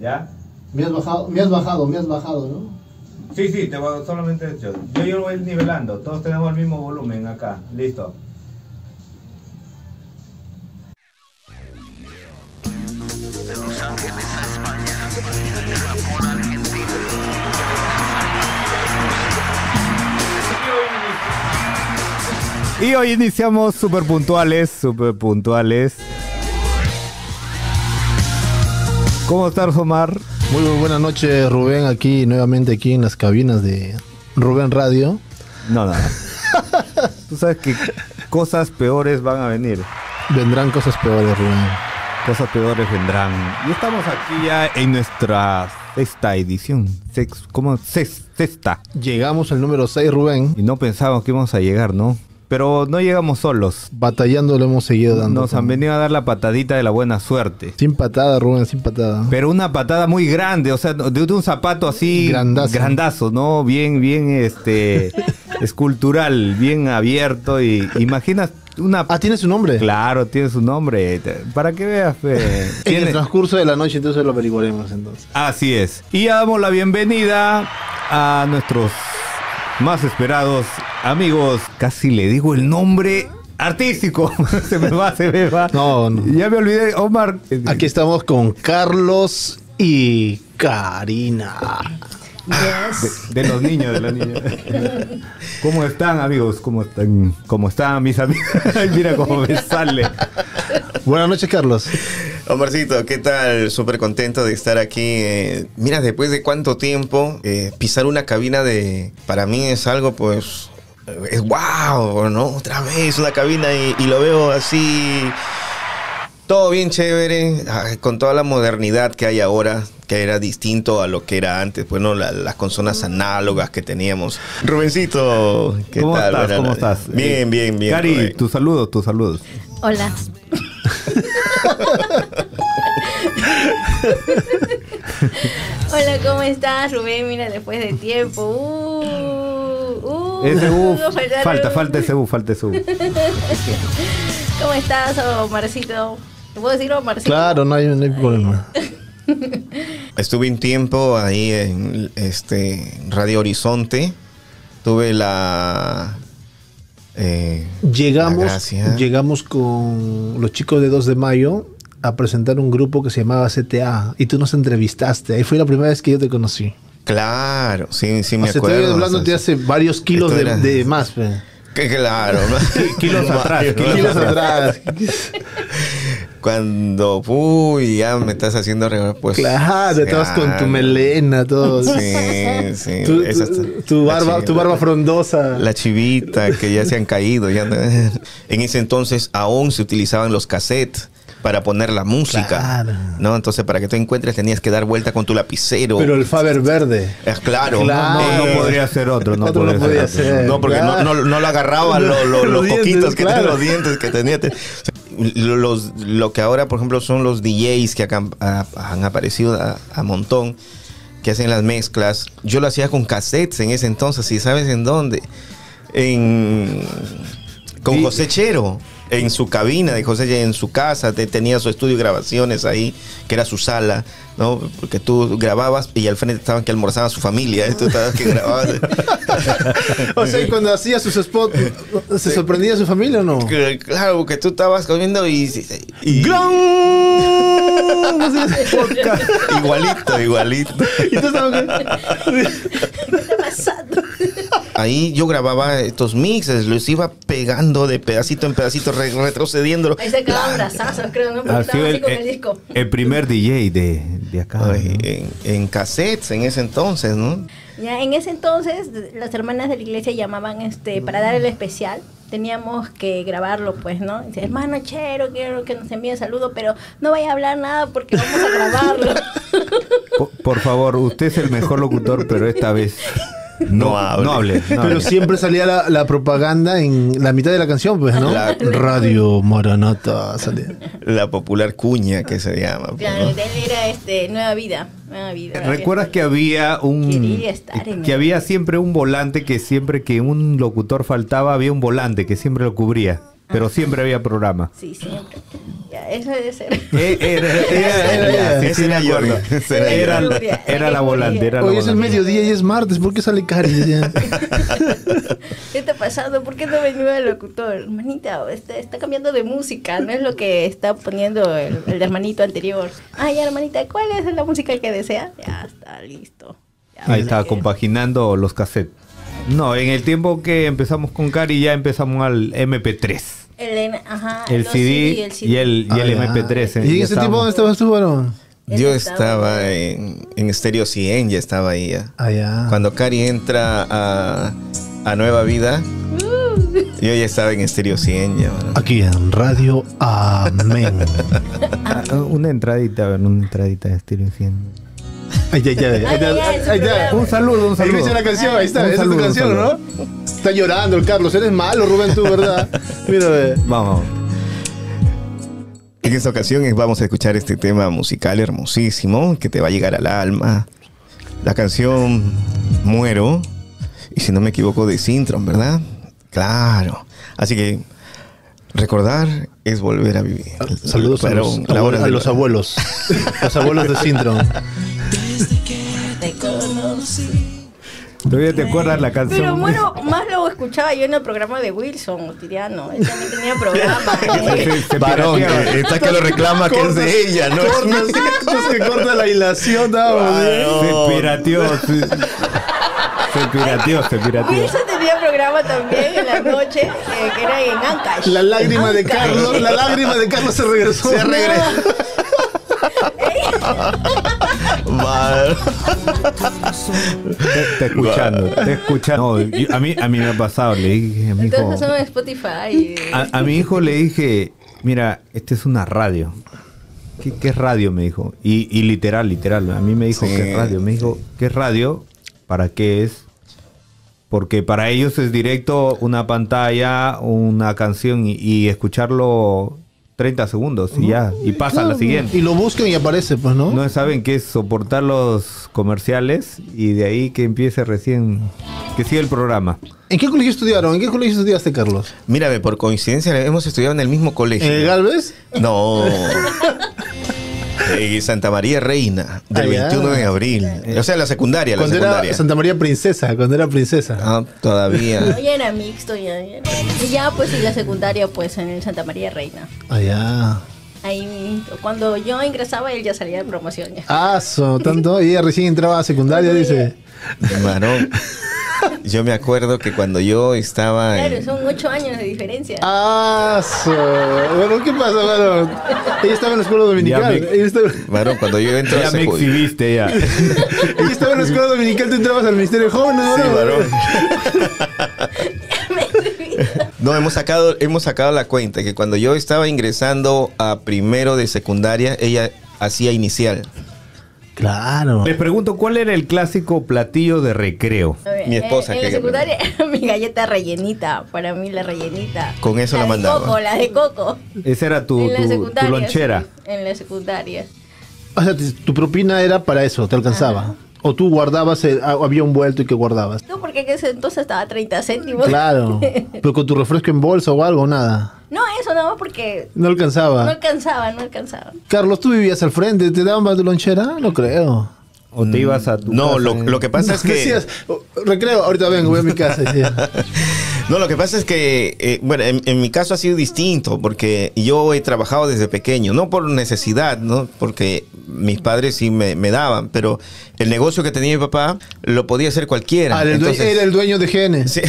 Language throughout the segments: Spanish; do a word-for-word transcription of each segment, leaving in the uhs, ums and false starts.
¿Ya? Me has bajado, me has bajado, me has bajado, ¿no? Sí, sí, te voy, solamente hecho. Yo, yo lo voy nivelando. Todos tenemos el mismo volumen acá. Listo. De Los Ángeles a España, de Japón a Argentina. Y hoy iniciamos súper puntuales, súper puntuales. ¿Cómo estás, Omar? Muy buenas noches, Rubén, aquí nuevamente aquí en las cabinas de Rubén Radio. No, no. Tú sabes que cosas peores van a venir. Vendrán cosas peores, Rubén. Cosas peores vendrán. Y estamos aquí ya en nuestra sexta edición. Sex, ¿Cómo? Sex, sexta. Llegamos al número seis, Rubén. Y no pensábamos que íbamos a llegar, ¿no? Pero no llegamos solos. Batallando lo hemos seguido dando. Nos han venido a dar la patadita de la buena suerte. Sin patada, Rubén, sin patada. Pero una patada muy grande, o sea, de, de un zapato así... Grandazo. Grandazo, ¿no? Bien, bien, este... escultural, bien abierto y... Imaginas una... Ah, ¿tiene su nombre? Claro, tiene su nombre. Para que veas, fe. En Tiene... el transcurso de la noche entonces lo averiguaremos entonces. Así es. Y ya damos la bienvenida a nuestros más esperados amigos. Casi le digo el nombre artístico. Se me va, se me va. No, no. Ya me olvidé, Omar. Aquí estamos con Carlos y Karina. Yes. De, de los niños, de los niños. ¿Cómo están, amigos? ¿Cómo están? ¿Cómo están mis amigos? Mira cómo me sale. Buenas noches, Carlos. Omarcito, ¿qué tal? Súper contento de estar aquí. Eh, mira, después de cuánto tiempo, eh, pisar una cabina de... Para mí es algo, pues... Es wow, ¿no? Otra vez una cabina y, y lo veo así... Todo bien chévere, con toda la modernidad que hay ahora, que era distinto a lo que era antes, pues no, la, las consolas análogas que teníamos. Rubencito, ¿qué ¿Cómo tal? estás? Buenas ¿Cómo noches. estás? Bien, bien, bien. Cari, Rubén. tus saludos, tus saludos. Hola. Hola, ¿cómo estás, Rubén? Mira, después de tiempo. Uh, uh, Ese U, faltaron. falta, falta ese U, falta ese U. ¿Cómo estás, Omarcito? ¿Te puedo decir Omarcito? Claro, no hay, no hay problema. Estuve un tiempo ahí en este Radio Horizonte. Tuve la... Eh, Llegamos, la gracia. llegamos con los chicos de dos de mayo a presentar un grupo que se llamaba C T A y tú nos entrevistaste. Ahí fue la primera vez que yo te conocí. Claro, sí, sí me O sea, acuerdo. estoy hablando O de sea, hace varios kilos esto de, era- de más. Pe. que claro, ¿no? Kilos atrás, Kilos Kilos atrás. Cuando, uy, ya me estás haciendo recordar, pues. Claro, estabas con tu claro. melena, todo. Sí, sí. Tu, Esa tu- está- tu la barba, chi- tu barba frondosa. La chivita, que ya se han caído. Ya no- En ese entonces aún se utilizaban los cassettes para poner la música. Claro. ¿No? Entonces, para que tú encuentres, tenías que dar vuelta con tu lapicero. Pero el Faber verde. Eh, claro. Claro. No, Eh, no podría ser otro, no, Otro no podría, podía ser. ser. otro. No, porque Claro. no, no, no lo agarraba lo- lo- Los los dientes, poquitos que claro. tenía, los dientes que tenía. Te- o sea, Los, lo que ahora, por ejemplo, son los D Js que acá, a- han aparecido a, a montón, que hacen las mezclas. Yo lo hacía con cassettes en ese entonces, ¿y sabes en dónde? En, con Y- José Chero. En su cabina de José, en su casa, te- tenía su estudio de grabaciones ahí, que era su sala, ¿no? Porque tú grababas y al frente estaban que almorzaba su familia, ¿eh? Tú estabas que grababas. O sea, y cuando hacía sus spots, ¿se sorprendía su familia o no? Que- Claro, porque tú estabas comiendo y... y- igualito, igualito. Y tú estabas- ¿Qué está pasando? Ahí yo grababa estos mixes, los iba pegando de pedacito en pedacito, re- retrocediendo. Ahí se acaban brazazos, creo, ¿no? Porque Ha estaba sido así el, con el el- disco. el primer D J de, de acá. Ay, ¿no? en, en cassettes en ese entonces, ¿no? Ya, en ese entonces, las hermanas de la iglesia llamaban este para dar el especial. Teníamos que grabarlo, pues, ¿no? Dice, hermano Chero, quiero que nos envíe saludo, pero no vaya a hablar nada porque vamos a grabarlo. Por, por favor, usted es el mejor locutor, pero esta vez no, No hable. no hable. no Pero hable. siempre salía la, la propaganda en la mitad de la canción, pues, ¿no? La- Radio Maranata salía. La popular cuña que se llama. pues, Claro, ¿no? de él era este, Nueva Vida. Nueva Vida. ¿Recuerdas que había un Quería estar en que el- había siempre un volante que siempre que un locutor faltaba había un volante que siempre lo cubría? pero siempre había programa. Sí, siempre. Ya, eso debe ser. Eh, Era, era, era, era, sí, sí, me acuerdo. Ese era Era, yo. era, era la volante, era la Hoy es el volante. mediodía y es martes, ¿por qué sale Cari? Ya. ¿Qué está pasando? ¿Por qué no venía el locutor? Hermanita, está, está cambiando de música, no es lo que está poniendo el, el hermanito anterior. Ah, ya, hermanita, ¿cuál es la música que desea? Ya está, listo. Ya, Ahí está, ya. compaginando los cassettes. No, en el tiempo que empezamos con Cari ya empezamos al eme pe tres. El, en- ajá, El los C D, el C D. y el, y el Ah, ya. eme pe tres. eh, ¿Y en ya ese tiempo dónde estábamos. estabas tú, varón? Él Yo estaba- estaba en, en Stereo cien, ya estaba ahí ya. Allá. Cuando Cari entra a, a Nueva Vida, yo ya estaba en Stereo cien ya. mano. Aquí en Radio Amén. Ah, una entradita, a ver, una entradita de Stereo cien. Ay, ya, ya, Ay, ay, ay, en su programa. Un saludo, un Ahí saludo. dice la canción, ahí está, Un esa saludo, es tu canción, un ¿no? saludo. Está llorando el Carlos, eres malo, Rubén, tú, ¿verdad? Mira, ve. Vamos. En esta ocasión eh, vamos a escuchar este tema musical hermosísimo que te va a llegar al alma. La canción Muero, y si no me equivoco, de Sintron, ¿verdad? Claro. Así que recordar es volver a vivir. Saludos a Pero los, la hora a de- los abuelos. Los abuelos de Sintron. Te conocí. ¿Todavía te acuerdas la canción? Pero bueno, más lo escuchaba yo en el programa de Wilson Otiriano. Él también tenía programa. ¿eh? Se- se Varón, pirateaba. que está que lo reclama que es de ella, ¿no? Cortas, que corta la hilación, vamos. Se pirateó. Se, se pirateó, se pirateó. Wilson tenía programa también en la noche, eh, que era en Ancash. La lágrima de Ancash. Carlos, la lágrima de Carlos se regresó. Se regresó. Var- Te, te escuchando, te escuchando. No, yo- a, mí, a mí me ha pasado, le dije a mi hijo. Entonces son en Spotify. A, a mi hijo le dije, mira, esta es una radio. ¿Qué, qué es radio? Me dijo. Y, y literal, literal. A mí me dijo, Sí. ¿qué es radio? Me dijo, ¿qué es radio? ¿Para qué es? Porque para ellos es directo una pantalla, una canción y, y escucharlo treinta segundos y ya. Y pasa a la siguiente. Y lo buscan y aparece, pues, ¿no? No saben qué es soportar los comerciales y de ahí que empiece recién, que siga el programa. ¿En qué colegio estudiaron? ¿En qué colegio estudiaste, Carlos? Mírame, por coincidencia hemos estudiado en el mismo colegio. ¿En el Galvez? No. En Santa María Reina, del Ah, ya. veintiuno de abril. O sea, la secundaria, la Cuando secundaria. era Santa María Princesa, cuando era princesa. Ah, todavía. No, ya era mixto. Ya, ya. Y ya, pues, en la secundaria, pues, en el Santa María Reina. Allá. Ahí, cuando yo ingresaba, él ya salía de promoción. Ya. Ah, so, tanto. Y ella recién entraba a secundaria, dice. Varón. Yo me acuerdo que cuando yo estaba Claro, en- son ocho años de diferencia. Ah, so. Bueno, ¿qué pasa, varón? Ella estaba en la escuela dominical. Ya me- Ella estaba, varón, cuando yo entro a Ya me secu- exhibiste ya. ella estaba en la escuela dominical, tú entrabas al Ministerio de Jóvenes, Sí, ¿no? varón. No, hemos sacado, hemos sacado la cuenta que cuando yo estaba ingresando a primero de secundaria, ella hacía inicial. Claro. Les pregunto, ¿cuál era el clásico platillo de recreo? A ver, Mi esposa En, en que- la secundaria era mi galleta rellenita. Para mí, la rellenita. Con eso la de mandaba. Coco, la de coco. Esa era tu, en la tu- tu secundaria. lonchera. sí, en la secundaria. O sea, te- tu propina era para eso, te alcanzaba. Ajá. O tú guardabas, el- ah, había un vuelto y que guardabas. No, porque en ese entonces estaba a treinta céntimos. Claro. Pero con tu refresco en bolsa o algo, nada. No, eso no, porque No alcanzaba. no alcanzaba, no alcanzaba. Carlos, ¿tú vivías al frente? ¿Te daban para tu lonchera? No creo. ¿O te ibas a tu No, casa lo, en- lo que pasa es que... Decías, "Oh, recreo, ahorita vengo, voy a mi casa. decía. No, lo que pasa es que, eh, bueno, en, en mi caso ha sido distinto, porque yo he trabajado desde pequeño, no por necesidad, ¿no? Porque mis padres sí me, me daban, pero el negocio que tenía mi papá lo podía hacer cualquiera. Ah, el due- Entonces- era el dueño de genes. Sí.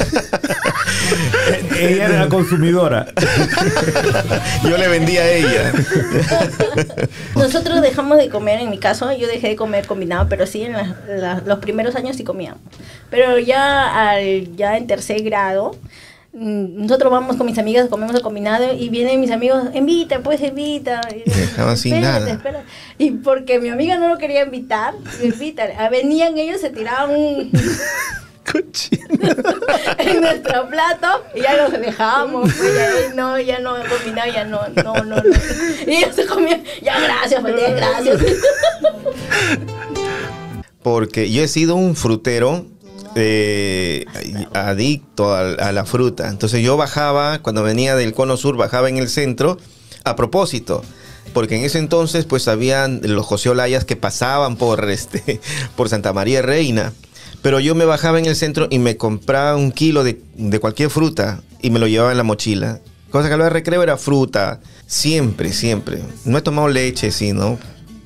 Ella era la consumidora. Yo le vendía a ella. Nosotros dejamos de comer, en mi caso, yo dejé de comer combinado, pero sí, en la- la- los primeros años sí comíamos. Pero ya, al, ya en tercer grado, mm, nosotros vamos con mis amigas, comemos el combinado y vienen mis amigos, invita, pues invita. Y yo, Dejaban sin "Espérate, nada". espérate". Y porque mi amiga no lo quería invitar, invita. Venían ellos, se tiraban un... Cochino. en nuestro plato y ya nos dejábamos, pues ya no, ya no combinado, ya no, no, no, no. Y ellos se comían, ya gracias, pues ya gracias. Porque yo he sido un frutero eh, adicto a, a la fruta. Entonces yo bajaba, cuando venía del Cono Sur, bajaba en el centro a propósito. Porque en ese entonces pues habían los José Olayas que pasaban por, este, por Santa María Reina. Pero yo me bajaba en el centro y me compraba un kilo de, de cualquier fruta y me lo llevaba en la mochila. Cosa que a la hora de recreo era fruta. Siempre, siempre. No he tomado leche, sí, ¿no?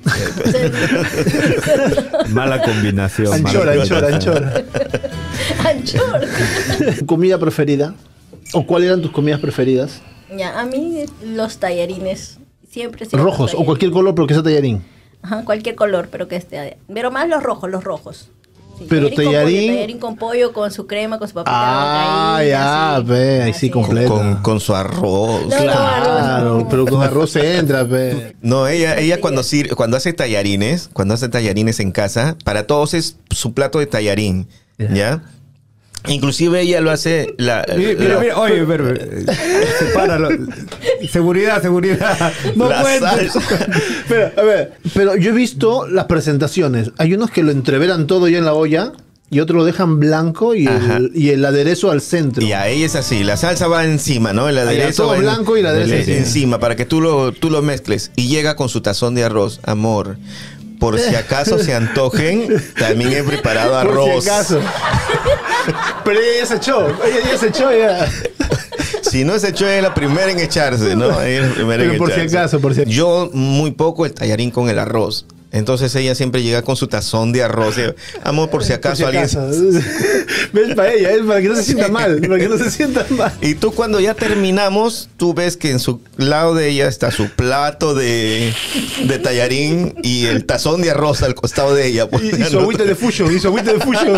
Mala combinación. Anchora, mala anchora, combinación. anchora. Anchor. ¿Tu comida preferida? ¿O cuáles eran tus comidas preferidas? Ya, a mí los tallarines. Siempre, siempre. Rojos o cualquier color, pero que sea tallarín. Ajá, cualquier color, pero que esté. Pero más los rojos, los rojos. Sí, Pero tallarín con tallarín- pollo, tallarín con pollo, con su crema, con su papita. Ah, ahí, ya, así, ve, ahí así. sí, completo. Con, con su arroz. No, Claro, no. pero con arroz se entra, pe. No, ella, ella cuando, sir- cuando hace tallarines, cuando hace tallarines en casa, para todos es su plato de tallarín, Ya. ¿ya? Inclusive ella lo hace la, Mira, mira, la- mira, oye, pero, eh, sepáralo. Seguridad, seguridad. No la cuentes. salsa. Pero, a ver, pero yo he visto las presentaciones. Hay unos que lo entreveran todo ya en la olla y otros lo dejan blanco y Ajá. el, y el aderezo al centro. Y a ella es así, la salsa va encima, ¿no? El Ahí, aderezo todo va en- blanco y el aderezo en- encima. encima para que tú lo, tú lo mezcles. Y llega con su tazón de arroz, amor. Por si acaso se antojen, también he preparado arroz. Por si acaso. Pero ella ya se echó. Ella ya se echó ya. Si no se echó, es la primera en echarse, ¿no? Ella es la primera Pero en por si echarse. acaso, por si acaso. Yo muy poco el tallarín con el arroz. Entonces ella siempre llega con su tazón de arroz. Y, amor, por si acaso, Por si alguien... acaso. ¿Ves? Para ella, es para que no se sienta mal. Para que no se sienta mal. Y tú cuando ya terminamos, tú ves que en su lado de ella está su plato de, de tallarín y el tazón de arroz al costado de ella. pues, Y, y su agüita de fusion. Y su agüita de fusion.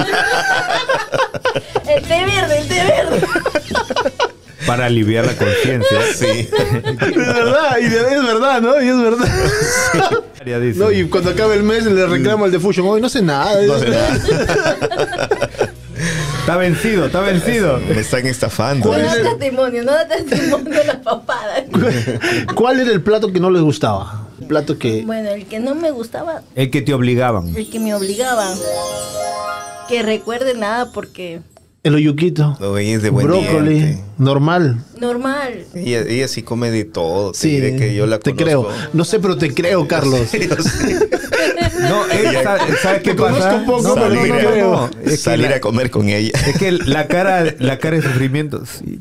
El té verde, el té verde. Para aliviar la conciencia. Sí. Es verdad. Y de- es verdad, ¿no? Y es verdad. Ya dice. No, y cuando acabe el mes le reclamo al de fusion. Hoy no sé nada. No sé nada. Está vencido, está vencido. Me están estafando. No ¿Cuál da es el- testimonio, no da testimonio de la papada. ¿Cuál era el plato que no les gustaba? El plato que... Bueno, el que no me gustaba, El que te obligaban. el que me obligaba. Que recuerde nada porque El oyuquito. No, ella es de buen Brócoli. diente. Normal. normal. Ella, ella sí come de todo. Te Sí, diré que yo la te conozco. creo. No sé, pero te creo, Carlos. Yo sé. No, él sabe- ¿sabes qué Te conozco pasa? un poco, no, pero no, no salir, no, creo. no, no. Es que salir la- a comer con ella. Es que la cara, la cara de sufrimiento. Sí.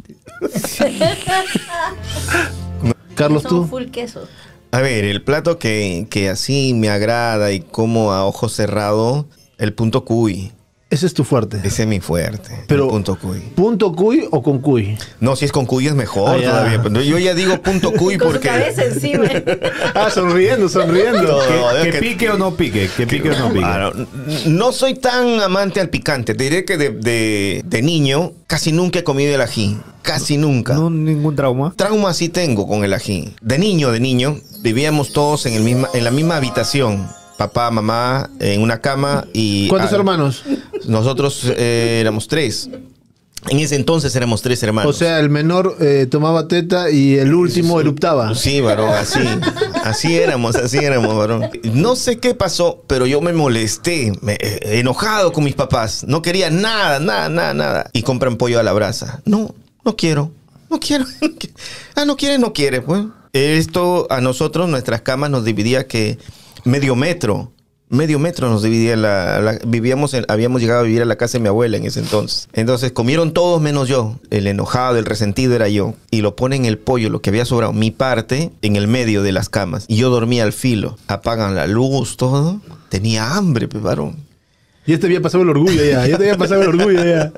Carlos, Son tú. full queso. A ver, el plato que, que así me agrada y como a ojo cerrado, el punto cuy. Ese es tu fuerte. Ese es mi fuerte. Pero- el punto cuy. ¿Punto cuy o con cuy? No, si es con cuy es mejor Ah, ya. todavía. Pero yo ya digo punto cuy Con porque... su cabeza encima. Ah, sonriendo, sonriendo. No, Que, es que que- pique o no pique, que pique o no pique. Ah, no, no soy tan amante al picante. Te diré que de, de- de niño casi nunca he comido el ají. Casi nunca. No, ningún trauma. Trauma sí tengo con el ají. De niño, de niño, vivíamos todos en, el misma, en la misma habitación. Papá, mamá, en una cama y... ¿Cuántos ah, hermanos? Nosotros eh, éramos tres. En ese entonces éramos tres hermanos. O sea, el menor eh, tomaba teta y el último eruptaba. Sí, varón, así. Así éramos, así éramos, varón. No sé qué pasó, pero yo me molesté, me, eh, enojado con mis papás. No quería nada, nada, nada, nada. Y compran pollo a la brasa. No, no quiero, no quiero. Ah, no quiere, no quiere, pues. Esto a nosotros, nuestras camas nos dividía que medio metro. Medio metro nos dividía la, la- vivíamos en- habíamos llegado a vivir a la casa de mi abuela en ese entonces. Entonces comieron todos menos yo. El enojado, el resentido era yo. Y lo ponen el pollo, lo que había sobrado, mi parte, en el medio de las camas. Y yo dormía al filo. Apagan la luz, todo. Tenía hambre, pe, varón. Ya te había pasado el orgullo ya. Ya te había pasado el orgullo ya.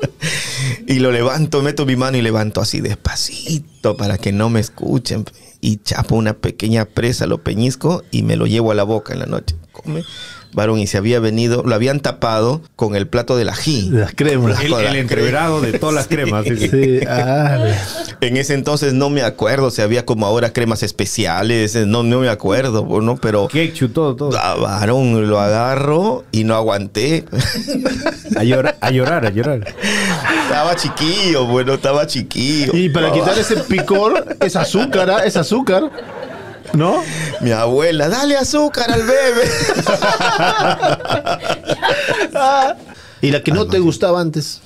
Y lo levanto, meto mi mano y levanto así despacito para que no me escuchen. pe. Y chapo una pequeña presa, lo peñizco y me lo llevo a la boca en la noche. Come. Varón, y se había venido, lo habían tapado con el plato del ají. Las cremas. El, el entreverado de todas las cremas. sí, sí. Sí, ah, En ese entonces no me acuerdo si había como ahora cremas especiales, no, no me acuerdo, ¿no? Pero Ketchup, todo, todo. ah, varón, lo agarro y no aguanté. A llorar, a llorar, a llorar. Estaba chiquillo, bueno, estaba chiquillo. y para quitar ese picor, es azúcar, ¿ah? Es azúcar. ¿No? Mi abuela, dale azúcar al bebé. ¿Y la que no Algo te así. gustaba antes?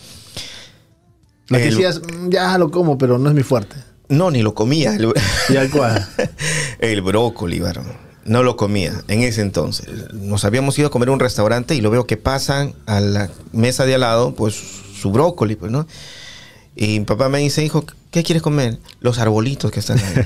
La que El- decías, "Mm, ya lo como, pero no es mi fuerte". No, ni lo comía. El, ¿Y al cual? el brócoli, varón. No lo comía en ese entonces. Nos habíamos ido a comer a un restaurante y lo veo que pasan a la mesa de al lado, pues su brócoli, pues, ¿no? Y mi papá me dice, hijo, ¿qué quieres comer? Los arbolitos que están ahí.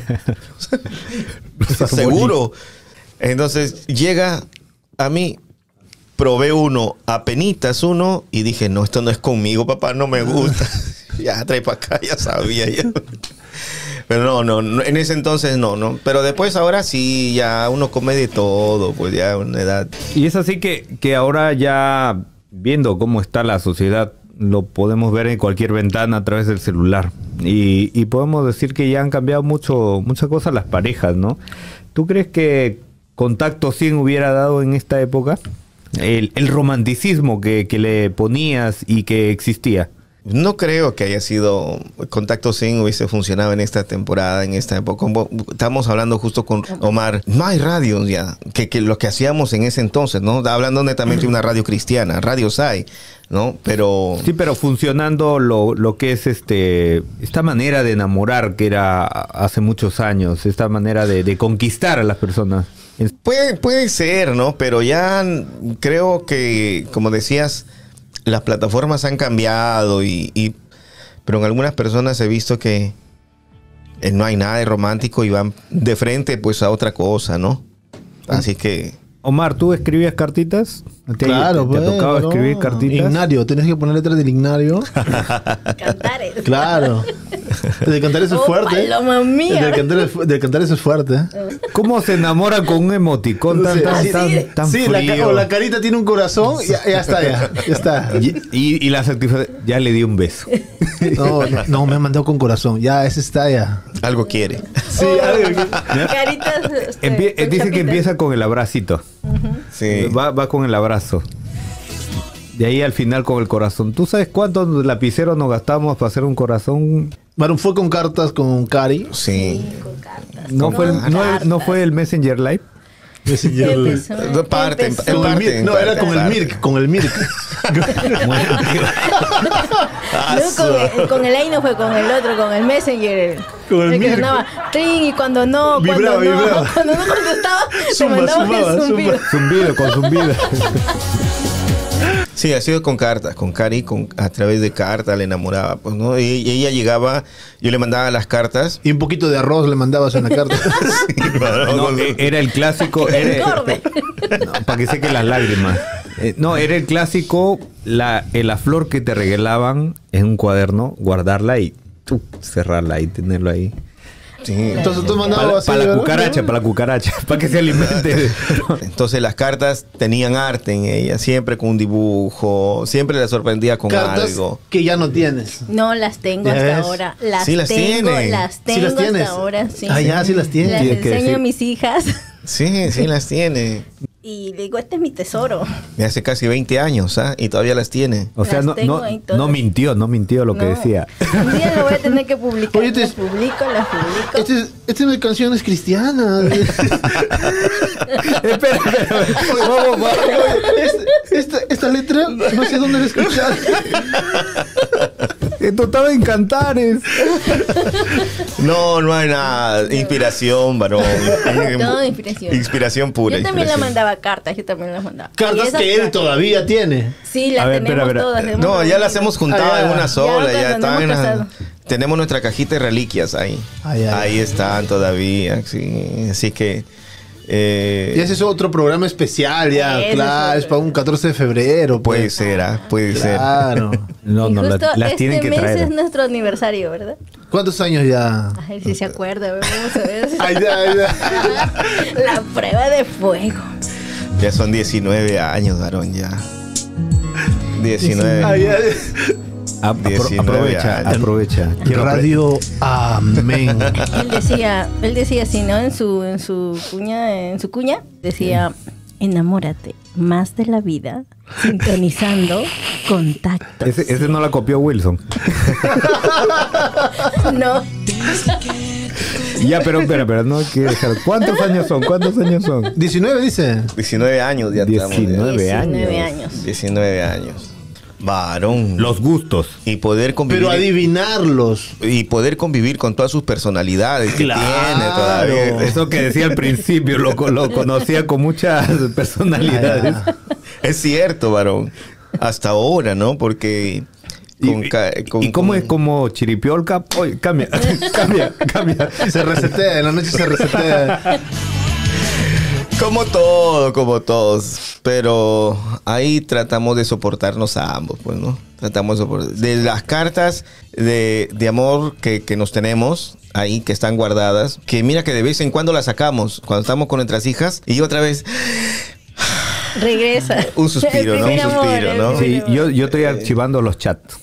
arbolitos. Seguro. Entonces llega a mí, probé uno, apenitas uno, y dije, no, esto no es conmigo, papá, no me gusta. Ya, trae para acá, ya sabía. Ya. Pero no, no, no, en ese entonces no, no. Pero después ahora sí, ya uno come de todo, pues ya a una edad. Y es así que, que ahora ya viendo cómo está la sociedad, lo podemos ver en cualquier ventana a través del celular. Y, y podemos decir que ya han cambiado mucho, muchas cosas las parejas, ¿no? ¿Tú crees que Contacto cien hubiera dado en esta época el, el romanticismo que, que le ponías y que existía? No creo que haya sido Contacto cien hubiese funcionado en esta temporada, en esta época. Como estamos hablando justo con Omar, no hay radios ya, que, que lo que hacíamos en ese entonces, ¿no? Hablando netamente de una radio cristiana, radios hay, ¿no? Pero... Sí, pero funcionando lo, lo que es este esta manera de enamorar que era hace muchos años, esta manera de, de conquistar a las personas. Puede, puede ser, ¿no? Pero ya creo que, como decías, las plataformas han cambiado y, y pero en algunas personas he visto que eh, no hay nada de romántico y van de frente pues a otra cosa, ¿no? Así que... Omar, ¿tú escribías cartitas? ¿Te, Claro, te, te ha pues, tocado no. escribir cartitas? Ignario, tienes que poner letras del Ignario. Cantares. Claro. El de Cantares es Oh, fuerte. paloma El mía. de Cantares, el de Cantares es fuerte. ¿Cómo se enamora con un emoticón tan, Sí, tan, sí, tan, tan sí, la, ca- frío? o la carita tiene un corazón y ya, ya está, ya, ya está. Y, y, y la satisfacción, ya le di un beso. No, no, no, me han mandado con corazón. Ya, ese está ya. algo quiere. Sí, algo que- Caritas. este, Empie- con dice que chapitas. empieza con el abracito. Sí. Va, va con el abrazo. De ahí al final con el corazón. ¿Tú sabes cuántos lapiceros nos gastamos para hacer un corazón? Bueno, fue con cartas con Cari. Sí. Sí, con cartas. ¿No, Con fue, el, no, el- no cartas. fue el Messenger Live? Empezó, En parte, en- empezó. en Con el parte, Mirk. No, era con el parte. Mirk, con el Mirk. Ah, No, con, el, con el ahí no fue con el otro, con el Messenger. Con el que Mirk. sonaba trin y cuando no, cuando Vibraba, no, vibraba. cuando no contestaba, te Zumba, mandaban zumbaba, el zumbido. zumba. Zumbido, con zumbido. Sí, ha sido con cartas, con Cari, con, a través de cartas le enamoraba, pues, ¿no? Y, y ella llegaba, yo le mandaba las cartas. Y un poquito de arroz le mandabas en la carta. No, eh, era el clásico. Era, Engorde. no, para que seque las lágrimas. Eh, no, era el clásico, la, eh, la flor que te regalaban en un cuaderno, guardarla y tú, cerrarla y tenerlo ahí. Sí. Entonces tú Para mandabas así, la ¿verdad? cucaracha, para la cucaracha, para que se alimente. Entonces las cartas tenían arte en ellas, siempre con un dibujo, siempre la sorprendía con Cartas algo. que ya no tienes. No las tengo hasta ¿Ves? ahora. Las Sí las tengo, tiene. las Sí tengo las tienes. hasta ahora, sí. Ah, ya, sí las tienes. Las Tienes que enseño decir. a mis hijas Sí, sí las tiene. y le digo, este es mi tesoro. De hace casi veinte años, ¿ah? Y todavía las tiene. O sea, Las no, tengo no, ahí todas. no mintió, no mintió lo que No. decía. Un día lo voy a tener que publicar. Oye, te- las publico, las publico. Este es- Esta es mi canción es cristiana. espera, espera, vamos, vamos. Este- esta, esta letra, no sé dónde la he escuchado. Esto estaba en Cantares. No, no hay nada. Inspiración, varón. Todo de inspiración. Inspiración pura. Yo también le inspiración. mandaba cartas, yo también las mandaba. Y Cartas esas que él cartas- todavía tiene. Sí, las A ver, tenemos espera, espera. todas. tenemos No, ya las amigos. hemos juntado Ah, ya. en una sola. Ya, Ya, cuando están nos en hemos la- casado. Tenemos nuestra cajita de reliquias ahí. Ay, ay, ahí ay. están todavía. Sí. Así que. eh, Y ese es otro programa especial, ya, Ese claro, es es para un catorce de febrero. puede pues. ser, ¿ah? Puede Claro. No, Y no, justo las, las este tienen que mes traer. es nuestro aniversario, ¿verdad? ¿Cuántos años ya? Ay, si se acuerda, a ver, vamos a ver. Ay, ya, ay, ya. La prueba de fuego. ser. Ya son diecinueve años, varón, ya. diecinueve. Ay, ay. A- apro- diecinueve aprovecha, años. aprovecha. Quiero apre- Radio Amén. Él decía, él decía así, ¿no? En su, en su cuña, en su cuña, decía, enamórate más de la vida, sintonizando contactos. Ese, ese no la copió Wilson. No, Ya, pero espera, espera, no hay que dejar. ¿Cuántos años son? ¿Cuántos años son? diecinueve dice. diecinueve años ya estamos. ya. diecinueve diecinueve años. años. diecinueve años. Varón. Los gustos. Y poder convivir. Pero adivinarlos. Y poder convivir con todas sus personalidades que Claro. tiene todavía. Eso que decía al principio, lo, lo conocía con muchas personalidades. Es cierto, varón. Hasta ahora, ¿no? Porque... Con, ¿Y, ca- con- ¿y cómo con- es como chiripiolca? Oye, cambia, cambia, cambia. Se resetea, en la noche se resetea. Como todo, como todos. Pero ahí tratamos de soportarnos a ambos, pues, ¿no? Tratamos de soportar. De las cartas de, de amor que, que nos tenemos ahí, que están guardadas, que mira que de vez en cuando las sacamos, cuando estamos con nuestras hijas, y otra vez... Regresa. Un suspiro, El ¿no? Un primer amor, suspiro, el ¿no? primer Sí, amor. yo, yo estoy archivando los chats.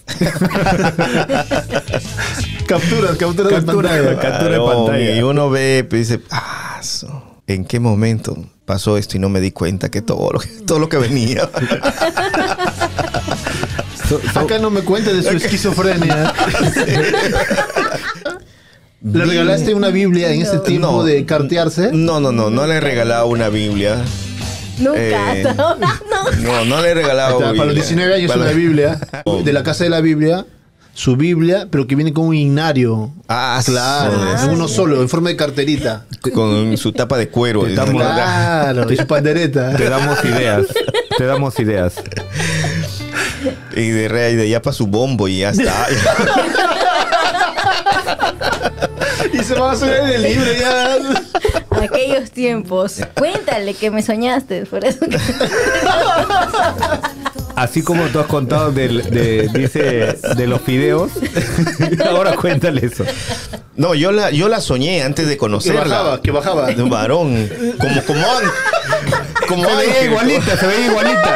Capturas, capturas de Captura, pantalla. captura de Varón, pantalla. Y uno ve, pues, dice, ah, su- ¿en qué momento pasó esto y no me di cuenta que todo lo que, todo lo que venía? So- so- Acá no me cuente de su esquizofrenia. ¿Le regalaste una Biblia en ese tiempo No. de cartearse? No, no, no, no le he regalado una Biblia. Nunca, Eh, hasta ahora no. No, no le he regalado Hasta para los Biblia. diecinueve años Para- una Biblia. De la casa de la Biblia. Su Biblia, pero que viene con un himnario. Ah, Claro, sí. en uno solo, en forma de carterita. Con su tapa de cuero. Te damos- Claro, y su pandereta. Te damos ideas. Te damos ideas. Y de rey de allá para su bombo y ya está. Y se van a subir en el libro ya. Aquellos tiempos. Cuéntale que me soñaste, por eso que... Así como tú has contado del, de, dice, de los fideos, ahora cuéntale eso. No, yo la, yo la soñé antes de Que conocerla. bajaba, que bajaba. De un varón. Como, como, an- como Se veía ángel. igualita, se veía igualita.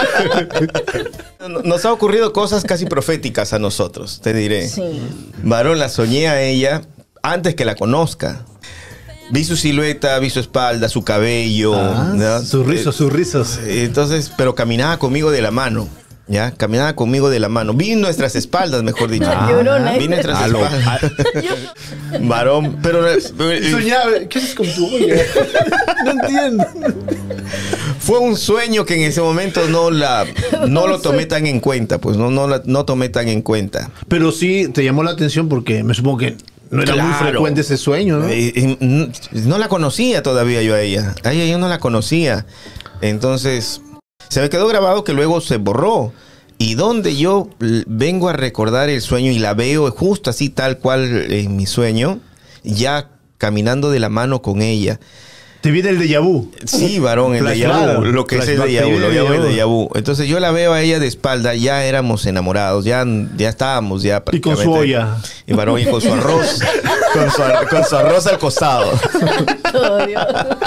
Nos ha ocurrido cosas casi proféticas a nosotros, te diré. Sí. Varón, la soñé a ella antes que la conozca. Vi su silueta, vi su espalda, su cabello. Ah, ¿no? sus rizos, sus rizos. Eh, Entonces, pero caminaba conmigo de la mano. ¿Ya? Caminaba conmigo de la mano. Vi nuestras espaldas, mejor dicho. Ah, llorona. Vi nuestras A lo- espaldas. Varón, pero... eh, Soñaba, ¿qué haces con tu olla? No entiendo. Fue un sueño que en ese momento no la no lo tomé tan en cuenta, pues no no la, no tomé tan en cuenta. Pero sí te llamó la atención porque me supongo que no era muy Claro. frecuente ese sueño, ¿no? Eh, eh, n- no la conocía todavía yo a ella. A ella yo no la conocía. Entonces se me quedó grabado que luego se borró. Y donde yo l- vengo a recordar el sueño y la veo justo así tal cual en mi sueño, ya caminando de la mano con ella. Te viene el déjà vu. Sí, varón, el Flash- déjà vu, claro. lo que es el Flashback, déjà vu, te lo viene el llamo el déjà vu. déjà vu. Entonces yo la veo a ella de espalda, ya éramos enamorados, ya, ya estábamos, ya Y con su prácticamente. olla. Y varón, y con su arroz, con su, ar- con su arroz al costado. Oh, Dios.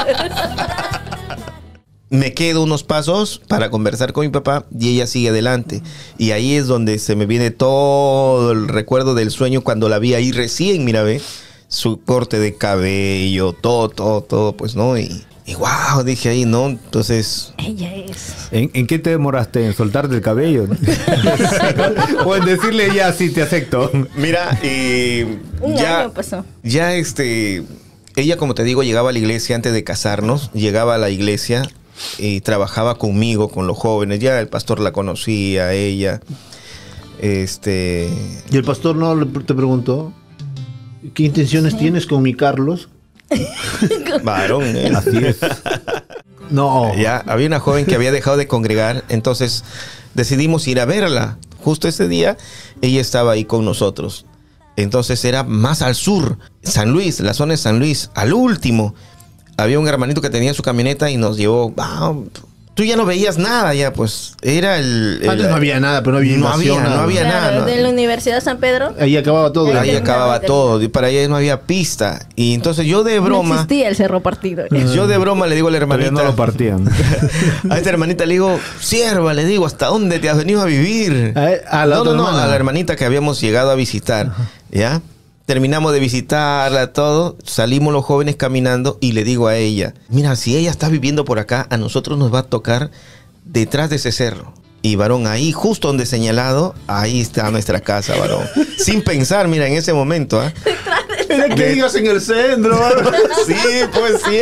Me quedo unos pasos para conversar con mi papá y ella sigue adelante. Y ahí es donde se me viene todo el recuerdo del sueño cuando la vi ahí recién, mira, ve, su corte de cabello, todo, todo, todo, pues, ¿no? Y, y wow, dije ahí, ¿no? Entonces, Ella es. ¿En, en qué te demoraste? ¿En soltarte el cabello? O en decirle ya, sí, te acepto. mira, y Un ya, año pasó. ya este, ella, como te digo, llegaba a la iglesia antes de casarnos, llegaba a la iglesia y trabajaba conmigo, con los jóvenes. Ya el pastor la conocía, ella. Este. Y el pastor no le- te preguntó, ¿qué intenciones tienes con mi Carlos? Varón, ¿eh? Así es. No. Ya había una joven que había dejado de congregar, entonces decidimos ir a verla. Justo ese día ella estaba ahí con nosotros. Entonces era más al sur, San Luis, la zona de San Luis, al último. Había un hermanito que tenía su camioneta y nos llevó. Ah, tú ya no veías nada, ya pues. Era el. el- Antes no había nada, pero no había No invasión, había, no nada. había Claro, nada. de la Universidad San Pedro. Ahí acababa todo. Ahí Ahí terminaba, acababa terminaba. todo. Y para allá no había pista. Y entonces yo de No broma. existía el Cerro Partido. Yo de broma le digo a la Todavía hermanita. no lo partían. A esta hermanita le digo, sierva, le digo, ¿hasta dónde te has venido a vivir? A, a la no, otra no, no, hermana. a la hermanita que habíamos llegado a visitar, ¿ya? Terminamos de visitarla, todo, salimos los jóvenes caminando y le digo a ella, mira, si ella está viviendo por acá, a nosotros nos va a tocar detrás de ese cerro. Y varón, ahí, justo donde señalado, ahí está nuestra casa, varón. Sin pensar, mira, en ese momento, ¿ah? Era que digas en el centro. Sí, pues sí.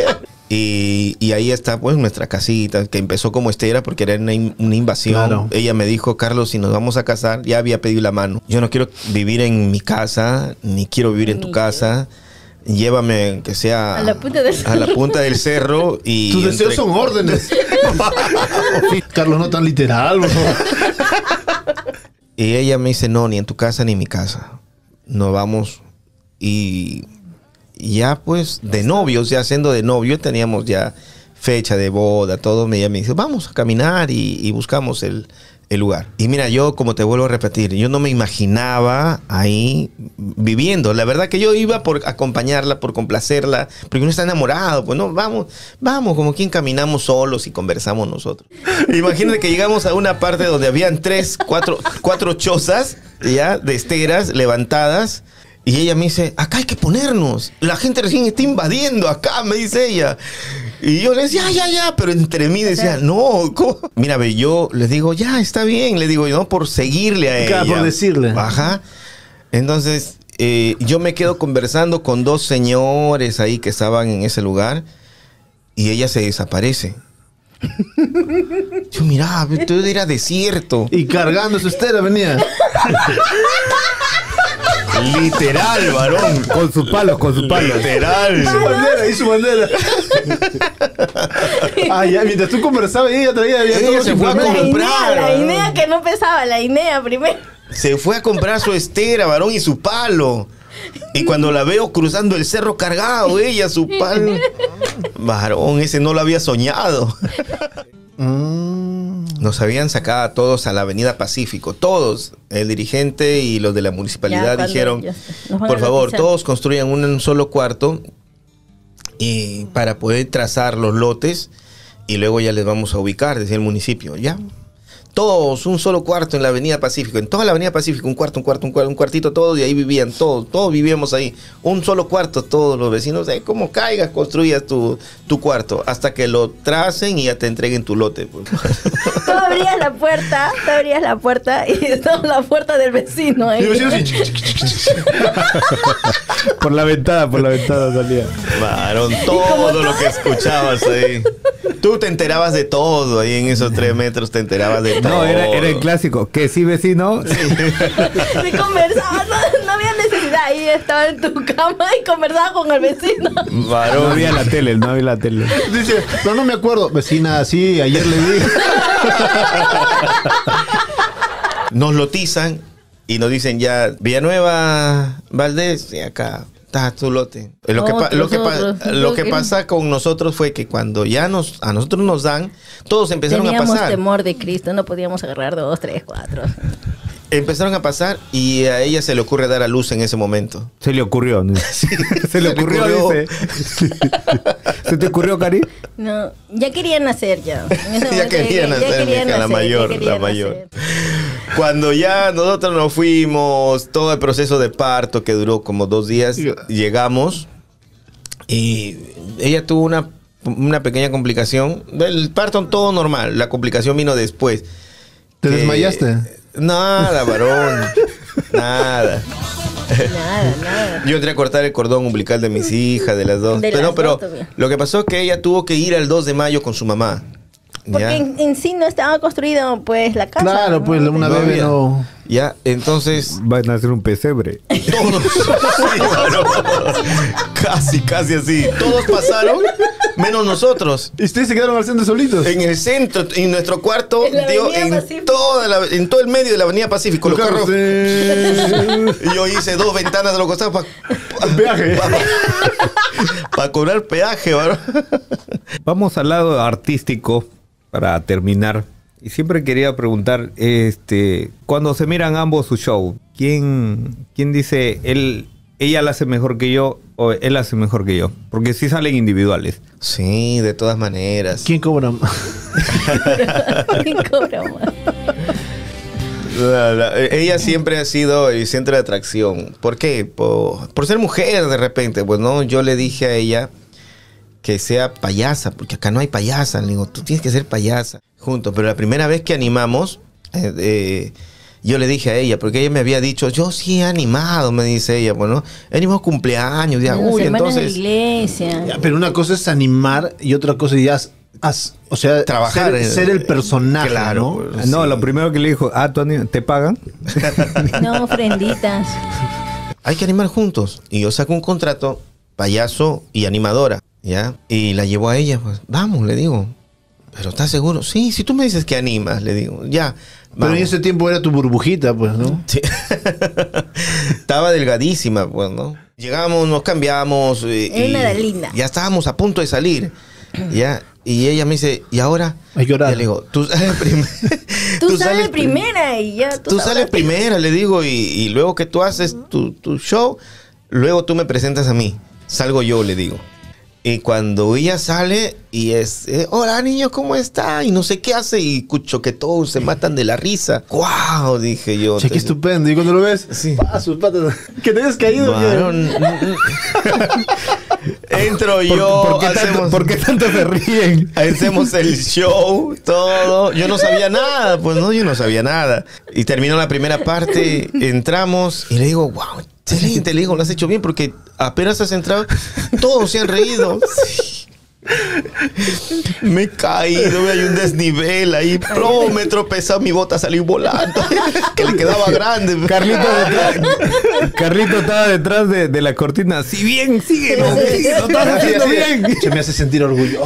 Y, y ahí está pues nuestra casita, que empezó como estera porque era una, in- una invasión. Claro. Ella me dijo, Carlos, si nos vamos a casar, ya había pedido la mano. Yo no quiero vivir en mi casa, ni quiero vivir en tu Ni casa. Llévame, que sea A la punta del a la punta del cerro. Y Tus deseos entre- son órdenes. Carlos, no tan literal, por favor. Y ella me dice, no, ni en tu casa ni en mi casa. Nos vamos. Y ya pues de novios, ya siendo de novio, teníamos ya fecha de boda, todo. Ella me dice, vamos a caminar y, y buscamos el, el lugar. Y mira, yo como te vuelvo a repetir, yo no me imaginaba ahí viviendo. La verdad que yo iba por acompañarla, por complacerla, porque uno está enamorado. Pues no, vamos, vamos, como quien caminamos solos y conversamos nosotros. Imagínate que llegamos a una parte donde habían tres, cuatro, cuatro chozas ya de esteras levantadas. Y ella me dice, acá hay que ponernos. La gente recién está invadiendo acá, me dice ella. Y yo le decía, ya, ya, ya. Pero entre mí decía, no, ¿cómo? Mira, ve, yo les digo, ya, está bien. Le digo, no, por seguirle a ella. Claro, por decirle. Ajá. Entonces, eh, yo me quedo conversando con dos señores ahí que estaban en ese lugar. Y ella se desaparece. Yo miraba, todo era desierto. Y cargando su estera venía. Literal, varón. Con sus palos, con sus palos. Literal. Su bandera, y su bandera. Ah, ya, mientras tú conversabas, ella traía ya Ella todos se los fue a implementos. La comprar, Inea, la ¿no? Inea que no pesaba, la Inea primero. Se fue a comprar su estera, varón, y su palo. Y cuando la veo cruzando el cerro cargado, ella, su palo. Varón, ese no lo había soñado. Mm. Nos habían sacado a todos a la Avenida Pacífico. Todos, el dirigente y los de la municipalidad Ya, cuando dijeron, ya nos van por a favor, notizar". todos construyan un solo cuarto y para poder trazar los lotes y luego ya les vamos a ubicar, decía el municipio. Ya. Todos, un solo cuarto en la Avenida Pacífico. En toda la Avenida Pacífico, un cuarto, un cuarto, un cuarto, un cuartito, todos, y ahí vivían, todos, todos vivíamos ahí. Un solo cuarto, todos los vecinos. Eh, como caigas, construyas tu, tu cuarto, hasta que lo tracen y ya te entreguen tu lote. Pues. Tú abrías la puerta, tú abrías la puerta y estaba la puerta del vecino ahí. Y los vecinos así, Por la ventana, por la ventana salía. Varón, como todo todo- lo que escuchabas ahí. Tú te enterabas de todo ahí en esos tres metros, te enterabas de todo. No, era, era el clásico. Que sí, vecino. Se conversaba, no, no había necesidad. Ahí estaba en tu cama y conversaba con el vecino. No Varón, había la tele, no había la tele. dice, no, no me acuerdo. Vecina, sí, ayer le vi. nos lotizan y nos dicen ya, Villanueva, Valdés, y acá está tu lote. Lo que, pa- lo que, pa- Otros, lo que otros. pasa con nosotros fue que cuando ya nos a nosotros nos dan, todos empezaron Teníamos a pasar. temor de Cristo, no podíamos agarrar dos, tres, cuatro. Empezaron a pasar y a ella se le ocurre dar a luz en ese momento. Se le ocurrió. ¿no? Se le ocurrió, ocurrió. dice. ¿Se te ocurrió, Cari? No, ya querían nacer ya. En ese Ya momento querían nacer, mija, la ya mayor, la querían mayor. nacer. Cuando ya nosotros nos fuimos, todo el proceso de parto que duró como dos días, llegamos y ella tuvo una, una pequeña complicación. El parto todo normal, la complicación vino después. ¿Te Que- desmayaste? Nada, varón. Nada. Nada, nada. Yo entré a cortar el cordón umbilical de mis hijas, de las dos. De pero las pero dos también. lo que pasó es que ella tuvo que ir al dos de mayo con su mamá. Porque ¿ya? en, en sí no estaba construido pues la casa. Claro, ¿no? pues una No bebé había. no. Ya, entonces Van a hacer un pesebre. todos, sí, varón. casi, casi así. Todos pasaron, menos nosotros. ¿Y ustedes se quedaron al centro solitos? En el centro, en nuestro cuarto, En la dio Avenida en, Pacífico. toda la- en todo el medio de la Avenida Pacífico. Los Los carros. carros, eh, Y yo hice dos ventanas de los costados para peaje. cobrar peaje, varón. Vamos al lado artístico para terminar. Y siempre quería preguntar, este, cuando se miran ambos su show, ¿quién, quién dice él, ella la hace mejor que yo o él la hace mejor que yo? Porque sí salen individuales. Sí, de todas maneras. ¿Quién cobra más? ¿Quién cobra más? La- la- ella siempre ha sido el centro de atracción. ¿Por qué? Por, por ser mujer de repente. Pues no, yo le dije a ella que sea payasa, porque acá no hay payasa. Le digo, tú tienes que ser payasa juntos. Pero la primera vez que animamos, eh, eh, Yo le dije a ella, porque ella me había dicho, yo sí he animado, me dice ella, bueno, he animado cumpleaños, ya, Los uy, hermanos de la entonces... iglesia. Ya, pero una cosa es animar y otra cosa ya es, haz- o sea, Trabajar ser, en- ser el personaje, Claro, ¿no? pues. No, Sí. lo primero que le dijo, ah, ¿tú ani- ¿te pagan? No, ofrenditas. Hay que animar juntos. Y yo saco un contrato, payaso y animadora, ¿ya? Y la llevo a ella, pues, vamos, le digo. ¿Pero estás seguro? Sí, si tú me dices que animas, le digo, ya. Pero vamos. en ese tiempo era tu burbujita, pues, ¿no? Sí. Estaba delgadísima, pues, ¿no? Llegamos, nos cambiamos. eh, Era y una linda. Ya estábamos a punto de salir, ¿ya? Y ella me dice, ¿y ahora? Hay que orar. Y le digo, tú sales primero. Tú, sales prim- primera y ya tú, Tú sabrás. sales primera, le digo, y, y luego que tú haces tu, tu show, luego tú me presentas a mí. Salgo yo, le digo. Y cuando ella sale y es, eh, hola niños, ¿cómo está? Y no sé qué hace y escucho que todos se matan de la risa. ¡Guau! Dije yo. Che, qué estupendo. Y cuando lo ves, Sí. pa, sus patas. Que te hayas caído. Varón, entro ¿Por, yo, por qué tanto, hacemos, por qué tanto se ríen? hacemos el show, todo. Yo no sabía nada, pues no, yo no sabía nada. Y terminó la primera parte, entramos y le digo, wow, excelente, le digo, lo has hecho bien porque apenas has entrado, todos se han reído. Sí. Me he caído, hay un desnivel ahí, ¡plum! Me he tropezado, mi bota salió volando, que le quedaba grande. Carlito, detrás- Carlito estaba detrás de, de la cortina. Si bien, síguelo, síguelo, lo estás haciendo bien. Se me hace sentir orgulloso.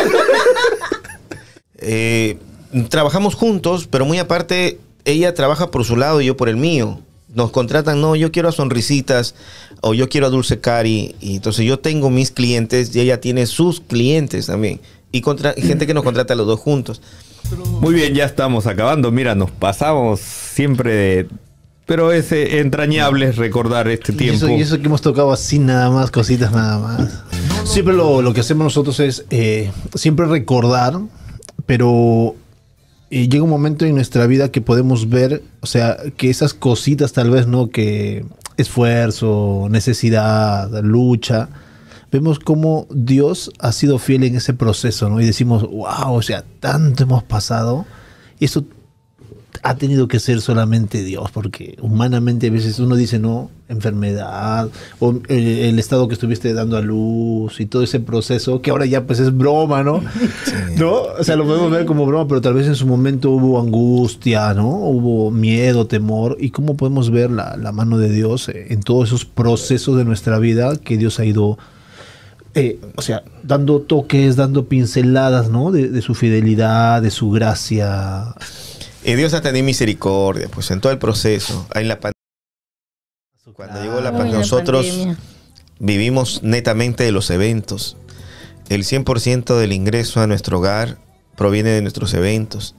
Eh, trabajamos juntos, pero muy aparte, ella trabaja por su lado y yo por el mío. Nos contratan, no, yo quiero a Sonrisitas o yo quiero a Dulce Cari. Y entonces yo tengo mis clientes y ella tiene sus clientes también. Y contra, gente que nos contrata a los dos juntos. Muy bien, ya estamos acabando. Mira, nos pasamos siempre de... Pero es eh, entrañable recordar este Y tiempo. eso, y eso que hemos tocado así nada más, cositas nada más. Siempre lo, lo que hacemos nosotros es eh, siempre recordar, pero eh, llega un momento en nuestra vida que podemos ver, o sea, que esas cositas tal vez, ¿no? Que esfuerzo, necesidad, lucha, vemos cómo Dios ha sido fiel en ese proceso, ¿no? Y decimos, wow, o sea, tanto hemos pasado. Y eso ha tenido que ser solamente Dios, porque humanamente a veces uno dice, no, enfermedad, o el, el estado que estuviste dando a luz y todo ese proceso, que ahora ya pues es broma, ¿no? ¿No? O sea, lo podemos ver como broma, pero tal vez en su momento hubo angustia, ¿no? Hubo miedo, temor, y cómo podemos ver la, la mano de Dios en todos esos procesos de nuestra vida que Dios ha ido... Eh, o sea, dando toques, dando pinceladas, ¿no? De, de su fidelidad, de su gracia. Y Dios ha tenido misericordia, pues en todo el proceso. En la pan- Cuando llegó la Uy, pandemia, la nosotros pandemia. vivimos netamente de los eventos. El cien por ciento del ingreso a nuestro hogar proviene de nuestros eventos.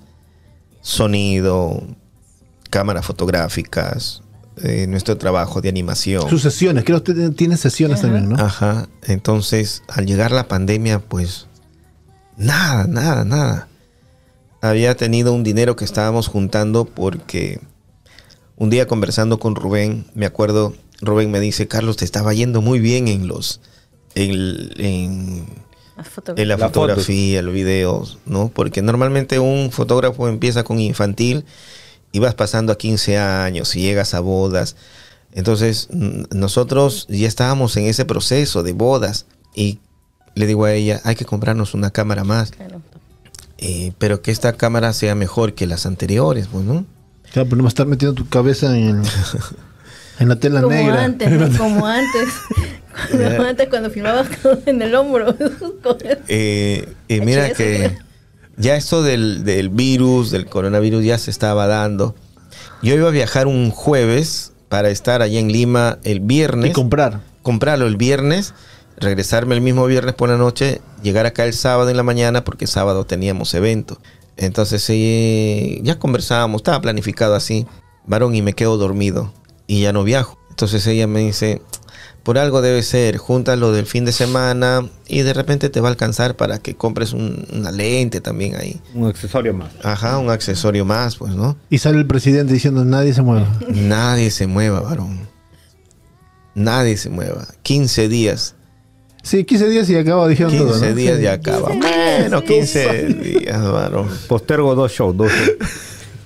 Sonido, cámaras fotográficas, eh, nuestro trabajo de animación. Sus sesiones, creo que usted tiene sesiones Ajá. también, ¿no? Ajá. Entonces, al llegar la pandemia, pues nada, nada, nada. Había tenido un dinero que estábamos juntando porque un día conversando con Rubén, me acuerdo, Rubén me dice, Carlos, te estaba yendo muy bien en los, en, en, La foto- en la Las fotografía, los videos, ¿no? Porque normalmente un fotógrafo empieza con infantil y vas pasando a quince años y llegas a bodas. Entonces, n- nosotros ya estábamos en ese proceso de bodas y le digo a ella, hay que comprarnos una cámara más. Claro. Eh, pero que esta cámara sea mejor que las anteriores, pues, ¿no? Claro, pero no me estás metiendo tu cabeza en, el- en la tela Como negra. antes, ¿no? Como antes. Cuando, antes cuando filmabas con- en el hombro. Eh, y Ay, mira eso que creo. ya esto del, del virus, del coronavirus, ya se estaba dando. Yo iba a viajar un jueves para estar allá en Lima el viernes. Y comprar. comprarlo el viernes, regresarme el mismo viernes por la noche, llegar acá el sábado en la mañana, porque sábado teníamos evento. Entonces eh, ya conversábamos, estaba planificado así, varón, y me quedo dormido y ya no viajo. Entonces ella me dice, por algo debe ser, júntalo del fin de semana y de repente te va a alcanzar para que compres un- una lente también ahí. Un accesorio más. Ajá, un accesorio más, pues, ¿no? Y sale el presidente diciendo, nadie se mueve. Nadie se mueva, varón. Nadie se mueva. quince días. Sí, quince días y acaba, dijeron todo, quince ¿no? días Sí. ya acaba. Bueno, quince días, varón. Postergo dos shows, dos shows.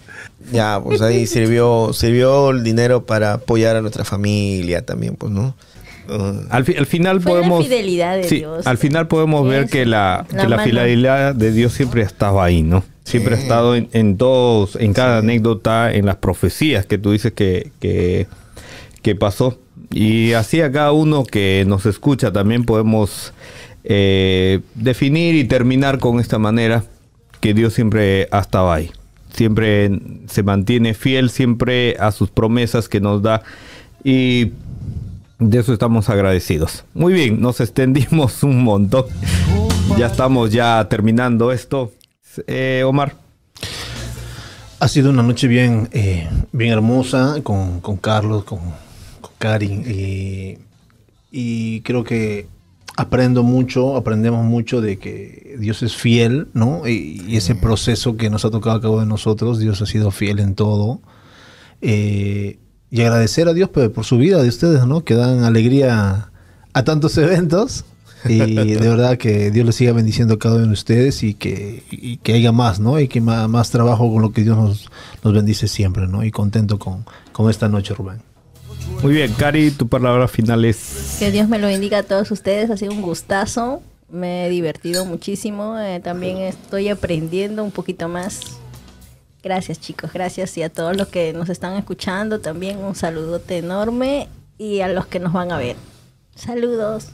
Ya, pues ahí sirvió, sirvió el dinero para apoyar a nuestra familia también, pues, ¿no? Uh, Al, fi- al final Fue la podemos... fidelidad de sí, Dios. al final podemos ver Eso, que la, la que la mano. fidelidad de Dios siempre ha estado ahí, ¿no? Siempre ha Sí. estado en, en todos, en cada anécdota, en las profecías que tú dices que, que, que pasó. Y así a cada uno que nos escucha también podemos eh, definir y terminar con esta manera, que Dios siempre ha estado ahí. Siempre se mantiene fiel, siempre a sus promesas que nos da. Y de eso estamos agradecidos. Muy bien, nos extendimos un montón. Ya estamos ya terminando esto. Eh, Omar. Ha sido una noche bien, eh, bien hermosa con, con Carlos, con, con Karin. eh, y creo que aprendo mucho, aprendemos mucho de que Dios es fiel, ¿no? Y, y ese proceso que nos ha tocado a cabo de nosotros, Dios ha sido fiel en todo. Eh, y agradecer a Dios pues, por su vida de ustedes, ¿no? Que dan alegría a tantos eventos. Y de verdad que Dios les siga bendiciendo a cada uno de ustedes y que, y que haya más, ¿no? Y que más, más trabajo con lo que Dios nos, nos bendice siempre, ¿no? Y contento con, con esta noche, Rubén. Muy bien, Cari, tu palabra final es... Que Dios me lo bendiga a todos ustedes. Ha sido un gustazo. Me he divertido muchísimo. Eh, también estoy aprendiendo un poquito más. Gracias, chicos. Gracias. Y a todos los que nos están escuchando también un saludote enorme. Y a los que nos van a ver. Saludos.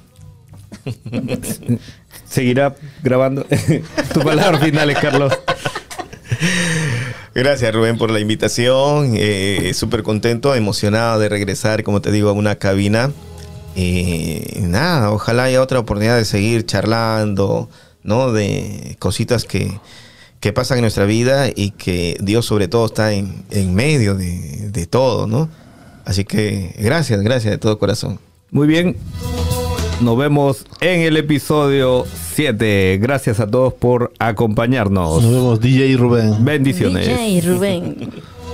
Seguirá grabando. Tu palabra final es, Carlos. Gracias, Rubén, por la invitación. Eh, Súper contento, emocionado de regresar, como te digo, a una cabina. Eh, nada, ojalá haya otra oportunidad de seguir charlando, ¿no? De cositas que, que pasan en nuestra vida y que Dios sobre todo está en, en medio de, de todo, ¿no? Así que gracias, gracias de todo corazón. Muy bien. Nos vemos en el episodio siete. Gracias a todos por acompañarnos. Nos vemos, D J Rubén. Bendiciones. D J Rubén.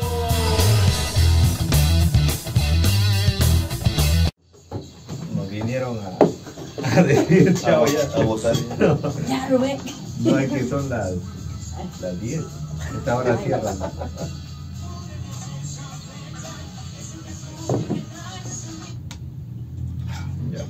Nos vinieron a, a decir chao ya. A votar. Ya, Rubén. No, es que son las las diez. Esta hora cierran. Ya.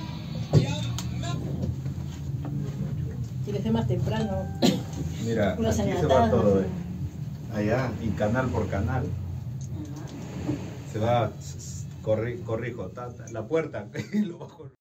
Si le más temprano. Mira, Uno se aquí se adelantaba. va todo. eh. Allá, y canal por canal. Se va, corri- corrijo, ta- ta- la puerta. Lo bajo.